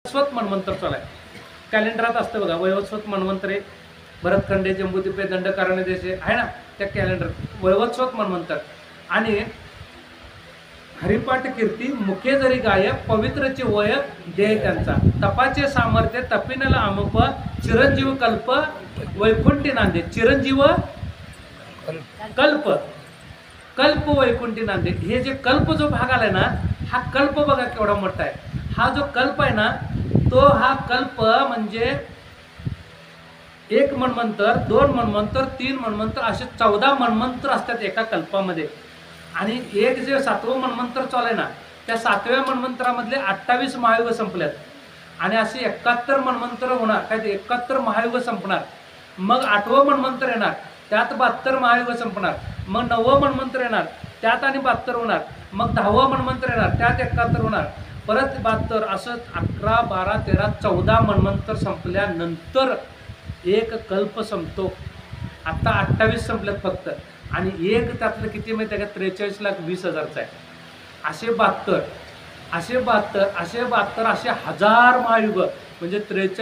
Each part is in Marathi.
वैवस्वत मन्वंतर चालू आहे. कॅलेंडरात असतं बघा, वैवस्वत मन्वंतरे, भरतखंडे, जम्बूद्वीपे, दंडकारण्य देशे आहे ना, त्या कॅलेंडर वैवस्वत मन्वंतर. आणि हरिपाठ कीर्ती मुखे जरी गाय, पवित्रचे वय देह त्यांचा, तपाचे सामर्थ्य तपिनला अमुप, चिरंजीव कल्प वैकुंठी नांदे. चिरंजीव कल्प, कल्प वैकुंठी नांदे. हे जे कल्प जो भाग आलाय ना, हा कल्प बघा केवढा मोठा आहे. हा जो कल्प आहे ना, तो हा कल्प म्हणजे 1 मन्वंतर, 2 मन्वंतर, 3 मन्वंतर, असे 14 मन्वंतर असतात एका कल्पामध्ये. आणि एक जे 7वं मन्वंतर चालू आहे ना, त्या 7व्या मन्वंतरामधले 28 महायुग संपल्यात. आणि असे 71 मन्वंतर होणार, काय ते 71 महायुग संपणार. मग 8वं मन्वंतर येणार, त्यात 72 महायुग संपणार. मग 9वं मन्वंतर येणार, त्यात आणि 72 होणार. मग 10वं मन्वंतर येणार, त्यात 71 होणार, परत 72, असं 11, 12, 13, 14 मन्वंतर संपल्यानंतर एक कल्प संपतो. आता 28 संपल्यात फक्त. आणि एक त्यातलं किती माहिती आहे का, 43,20,000चा आहे. असे 72, असे 72, असे 72, असे 1000 महायुग. म्हणजे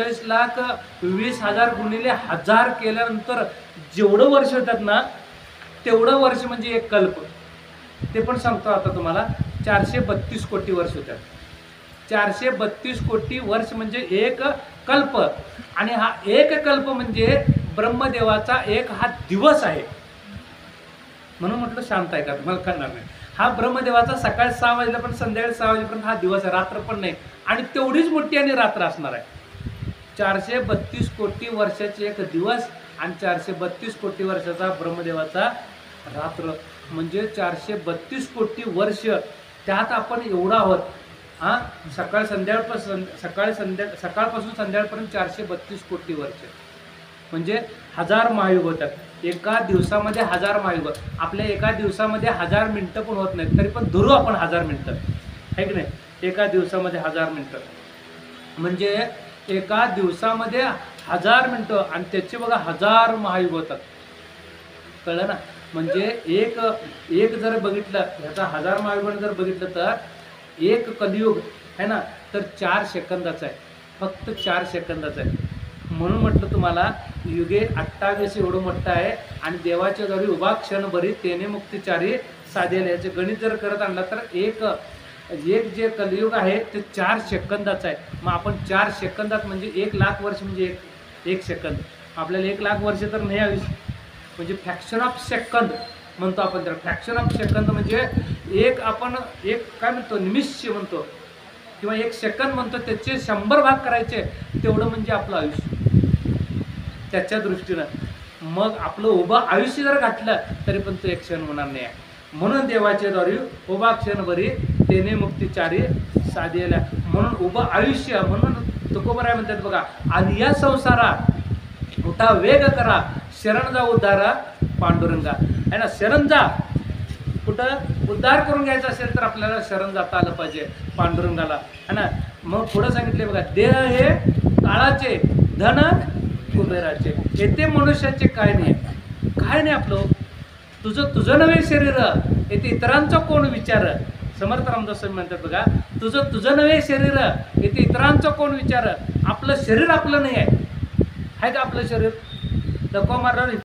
43,20,000 गुणिले 1000 केल्यानंतर जेवढं वर्ष होतात ना, तेवढं वर्ष म्हणजे एक कल्प. ते पण सांगतो आता तुम्हाला, 432 कोटी वर्ष होतात. 432 कोटी वर्ष म्हणजे एक कल्प. आणि हा एक कल्प म्हणजे ब्रह्मदेवाचा एक हा दिवस आहे. म्हणून म्हटलं शांत आहे का, तुम्हाला कळणार नाही. हा ब्रह्मदेवाचा सकाळी 6 वाजल्यापर्यंत संध्याकाळी 6 वाजेपर्यंत हा दिवस आहे, रात्र पण नाही. आणि तेवढीच मोठी आणि रात्र असणार आहे. 432 कोटी वर्षाचे एक दिवस आणि 432 कोटी वर्षाचा ब्रह्मदेवाचा रात्र. म्हणजे 432 कोटी वर्ष, त्यात आपण एवढा आहोत. हां, सकाळपासून संध्याकाळपर्यंत 432 कोटी वर्ष म्हणजे 1000 महायुग होतात. एका दिवसामध्ये 1000 महायुग. आपल्या एका दिवसामध्ये 1000 मिनटं पण होत नाहीत, तरी पण धरू आपण 1000 मिनटं, आहे की नाही. एका दिवसामध्ये 1000 मिनटं म्हणजे एका दिवसामध्ये 1000 मिनटं आणि त्याचे बघा 1000 महायुग होतात. कळलं ना. म्हणजे एक जर बघितलं, ह्याचा 1000 महायुगाने जर बघितलं तर एक कलियुग आहे ना, तर 4 सेकंदाचा आहे, फक्त 4 सेकंदाचा आहे. म्हणून म्हटलं तुम्हाला, युगे 28 एवढं मोठं आहे. आणि देवाच्या जरी उभा क्षण बरी तेने मुक्तिचारी साधेल. याचे गणित जर करत आणला तर एक जे कलियुग आहे ते 4 सेकंदाचं आहे. मग आपण 4 सेकंदात म्हणजे 1,00,000 वर्ष म्हणजे एक सेकंद. आपल्याला 1,00,000 वर्ष तर नाही आयुष्य, म्हणजे फ्रॅक्शन ऑफ सेकंद म्हणतो आपण त्याला. फ्रॅक्शन ऑफ सेकंद म्हणजे आपण काय म्हणतो, निमिष म्हणतो किंवा 1 सेकंद म्हणतो, त्याचे 100 भाग करायचे, तेवढं म्हणजे आपलं आयुष्य त्याच्या दृष्टीनं. मग आपलं उभं आयुष्य जर घातलं तरी पण तो 1 क्षण होणार नाही आहे. म्हणून देवाचे द्वारी उभा क्षण बरी तेने मुक्तिचारी साधेला. म्हणून उभं आयुष्य, म्हणून तुकोबराय म्हणतात बघा, आलिया संसारा उठा वेग करा, शरण जा उद्धारा पांडुरंगा. आहे ना, शरण जा. कुठं उद्धार करून घ्यायचा असेल तर आपल्याला शरण जाता आलं पाहिजे पांडुरंगाला, है ना. मग पुढं सांगितले बघा, देह हे काळाचे, धन कुबेराचे, येथे मनुष्याचे काय नाही, काय नाही आपलं. तुझं नवे शरीर येथे इतरांचा कोण विचार. समर्थ रामदास स्वामी म्हणतात बघा, तुझं नवे शरीर येथे इतरांचा कोण विचार. आपलं शरीर आपलं नाही आहे का आपलं शरीर. नको मारणार